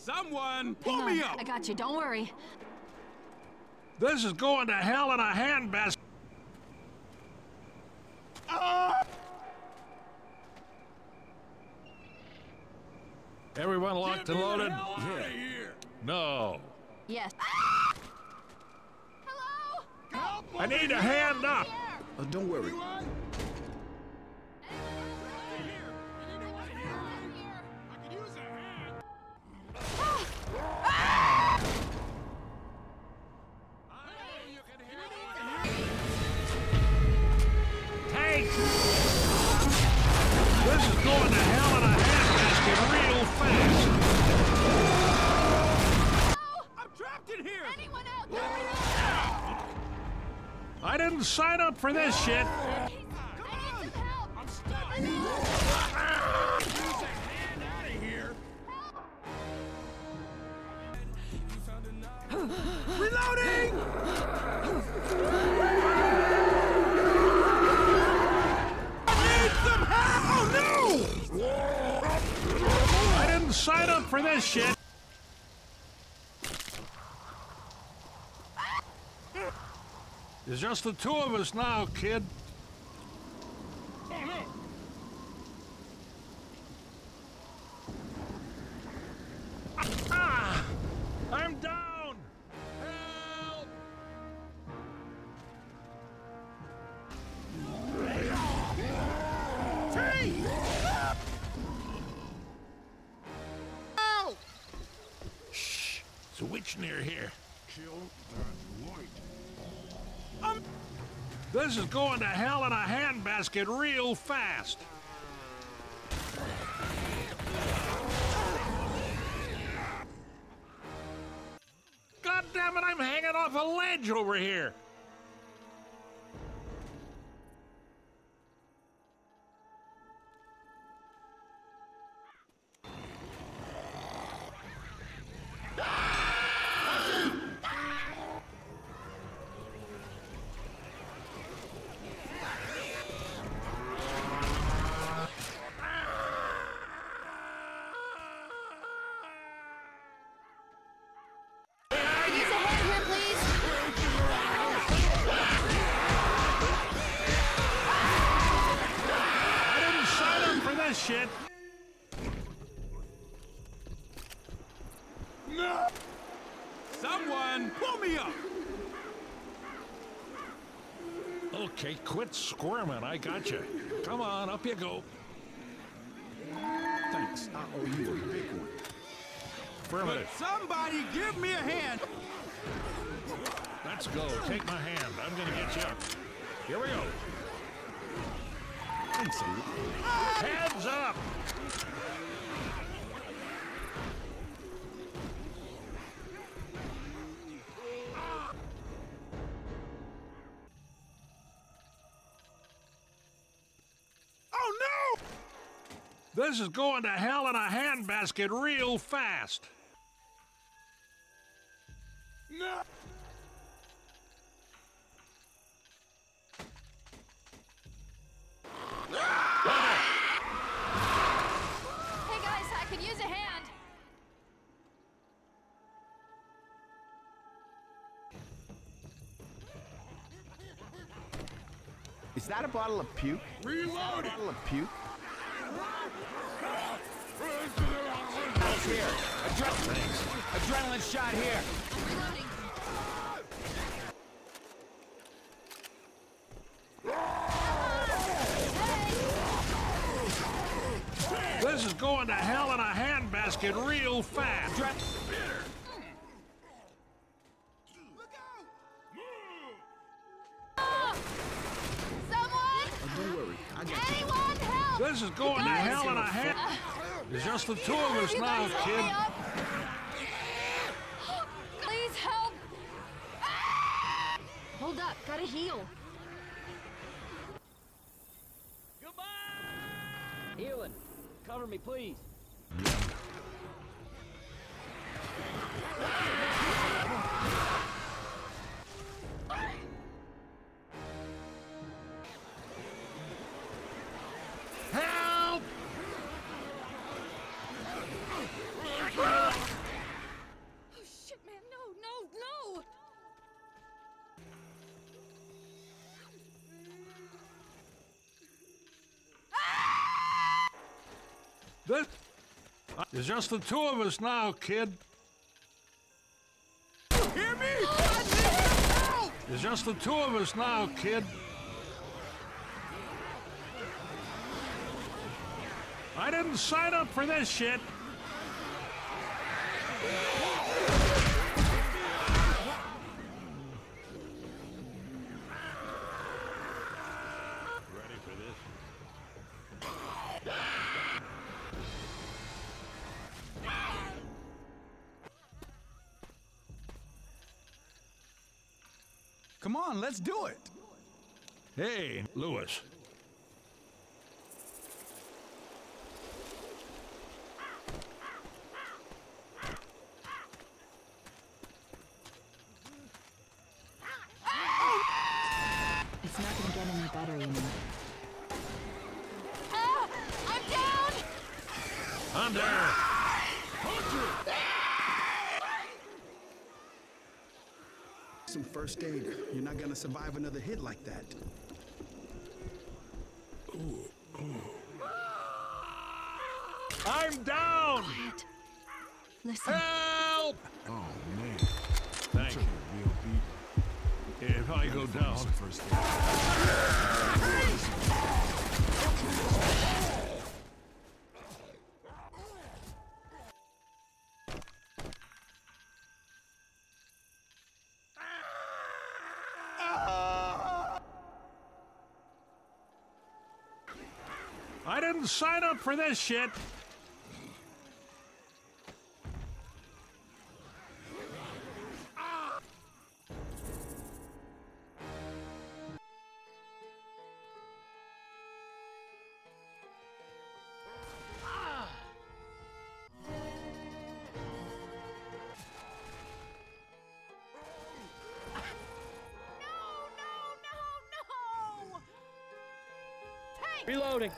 Someone pull me up! I got you, don't worry. This is going to hell in a handbasket. Everyone locked and loaded? Yeah. No. Yes. Hello? Help! I need a hand up. Don't worry. Tank! This is going to hell in a handbasket real fast. I'm trapped in here! Anyone out there? I didn't sign up for this shit. I need some help. I'm stuck! Use a hand out of here! Reloading! I need some help! Oh no! I didn't sign up for this shit. There's just the two of us now, kid. Oh no! Ah! I'm down! Help! Hey! Help! Shh! It's a witch near here. Kill that light. This is going to hell in a handbasket real fast. God damn it, I'm hanging off a ledge over here. Use a hand here, please. I didn't sign up for this shit. No! Someone pull me up! Okay, quit squirming. I got you. Come on, up you go. Thanks. I owe you a big one. Affirmative. Somebody give me a hand! Let's go. Take my hand. I'm gonna get you up. Here we go. Thanks, Amy. Hands up! Oh no! This is going to hell in a handbasket real fast. No! Hey guys, I could use a hand. Is that a bottle of puke? Reloading! Bottle of puke? Here. Adrenaline shot here. Reloading. This is going to hell in a handbasket real fast. Someone! Don't worry. I got you. Anyone help! This is going to Guys! hell in a hand. There's just the two of us You now, guys help kid. me up! Please help! Hold up, gotta heal. Healing. Cover me, please. Help! This it's just the two of us now, kid. Hear me? I need some help! It's just the two of us now, kid. I didn't sign up for this shit. Ready for this? Come on, let's do it. Hey, Lewis. It's not gonna get any better, you know. I'm down! Under! Some first aid. You're not gonna survive another hit like that. I'm down! Quiet. Listen. Help! Oh, man. Thank Took you. a real beat. If I go down, Some first aid. I didn't sign up for this shit. Reloading.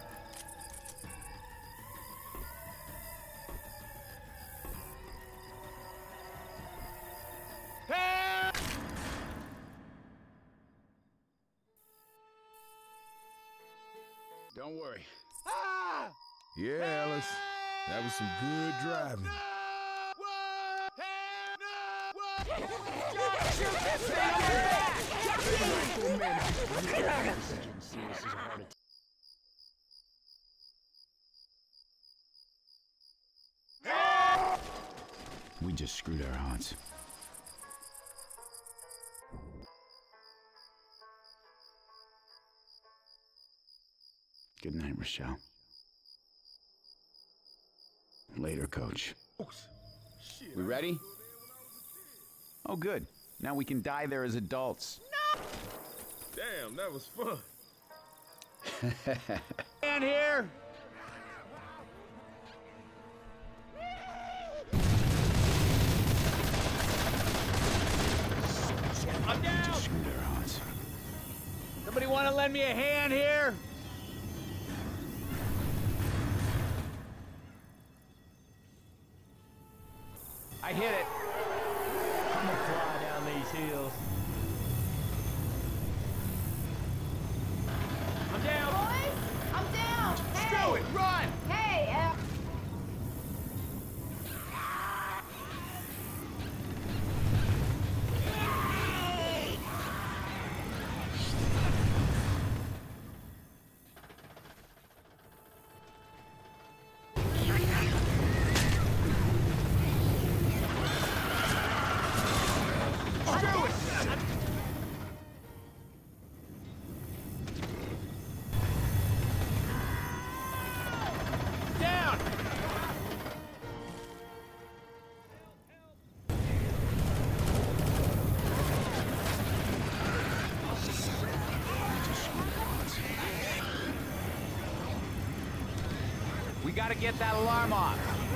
Don't worry. Yeah, Alice. That was some good driving. We just screwed our odds. Good night, Rochelle. Later, Coach. We ready? Oh, good. Now we can die there as adults. Damn, that was fun. Man here. I'm down. Screwed our odds. Somebody want to lend me a hand here? I hit it. I'm gonna fly down these hills. I'm down. Boys, I'm down. Screw it, run! Hey, Down! We gotta get that alarm off.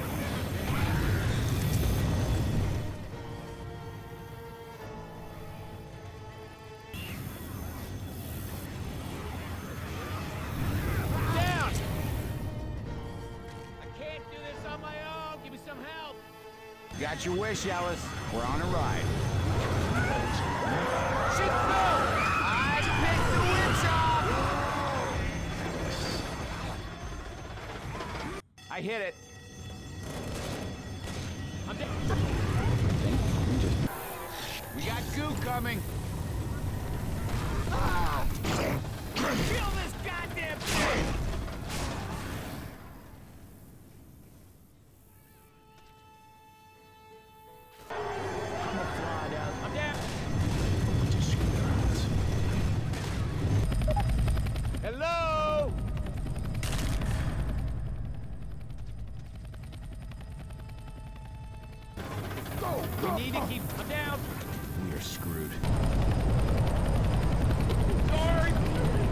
Down! I can't do this on my own. Give me some help. Got your wish, Alice. We're on a ride. Shoot through! I picked the witch off! I hit it. I'm dead. We got goo coming. Kill this goddamn thing! I'm gonna fly down. I'm down. Hello? We need to keep. I'm down. We are screwed. Sorry.